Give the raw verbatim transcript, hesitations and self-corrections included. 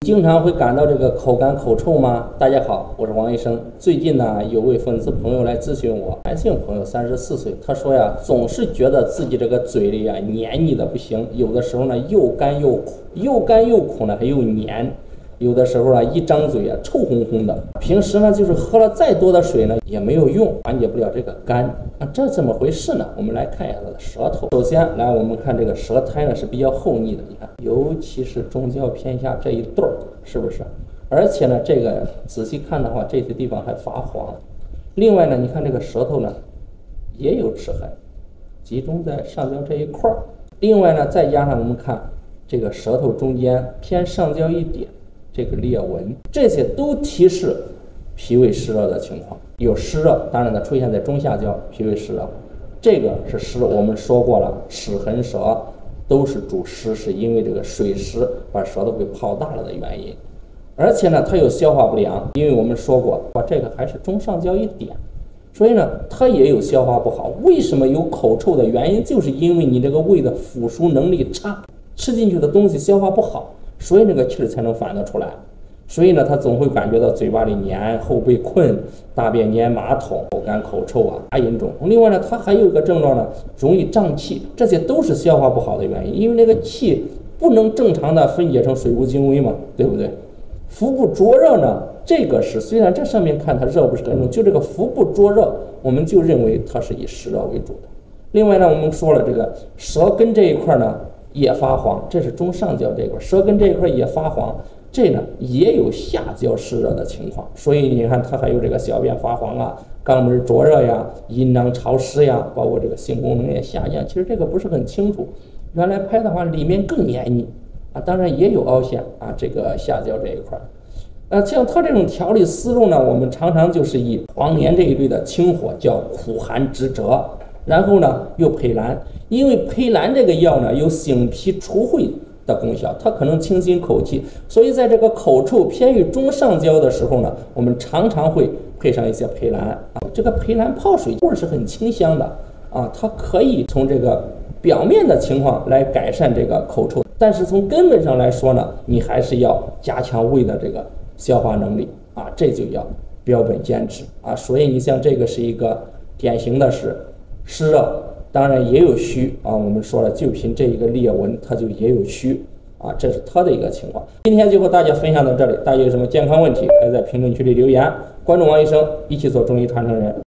经常会感到这个口干口臭吗？大家好，我是王医生。最近呢，有位粉丝朋友来咨询我，男性朋友三十四岁，他说呀，总是觉得自己这个嘴里啊黏腻的不行，有的时候呢又干又苦，又干又苦呢还又黏。有的时候啊，一张嘴啊，臭烘烘的。平时呢，就是喝了再多的水呢，也没有用，缓解不了这个干。啊，这怎么回事呢？我们来看一下它的舌头。首先，来我们看这个舌苔呢是比较厚腻的，你看，尤其是中焦偏下这一对儿，是不是？而且呢，这个仔细看的话，这些地方还发黄。另外呢，你看这个舌头呢，也有齿痕，集中在上焦这一块儿。另外呢，再加上我们看这个舌头中间偏上焦一点。这个裂纹，这些都提示脾胃湿热的情况。有湿热，当然呢出现在中下焦，脾胃湿热，这个是湿。我们说过了，齿痕舌都是主湿，是因为这个水湿把舌头给泡大了的原因。而且呢，它有消化不良，因为我们说过，这个还是中上焦一点，所以呢，它也有消化不好。为什么有口臭的原因，就是因为你这个胃的腐熟能力差，吃进去的东西消化不好。所以那个气儿才能反得出来，所以呢，他总会感觉到嘴巴里黏、后背困、大便粘马桶、口干口臭啊、牙龈肿。另外呢，他还有一个症状呢，容易胀气，这些都是消化不好的原因，因为那个气不能正常的分解成水谷精微嘛，对不对？腹部灼热呢，这个是虽然这上面看它热不是很重，就这个腹部灼热，我们就认为它是以湿热为主的。另外呢，我们说了这个舌根这一块呢。也发黄，这是中上焦这一块，舌根这一块也发黄，这呢也有下焦湿热的情况，所以你看它还有这个小便发黄啊、肛门灼热呀、阴囊潮湿呀，包括这个性功能也下降。其实这个不是很清楚，原来拍的话里面更黏腻啊，当然也有凹陷啊，这个下焦这一块。那像它这种调理思路呢，我们常常就是以黄连这一类的清火，叫苦寒直折。然后呢，又佩兰，因为佩兰这个药呢有醒脾除秽的功效，它可能清新口气，所以在这个口臭偏于中上焦的时候呢，我们常常会配上一些佩兰啊。这个佩兰泡水味是很清香的啊，它可以从这个表面的情况来改善这个口臭，但是从根本上来说呢，你还是要加强胃的这个消化能力啊，这就要标本兼治啊。所以你像这个是一个典型的是。湿热当然也有虚啊，我们说了，就凭这一个裂纹，它就也有虚啊，这是它的一个情况。今天就和大家分享到这里，大家有什么健康问题，可以在评论区里留言。关注王医生，一起做中医传承人。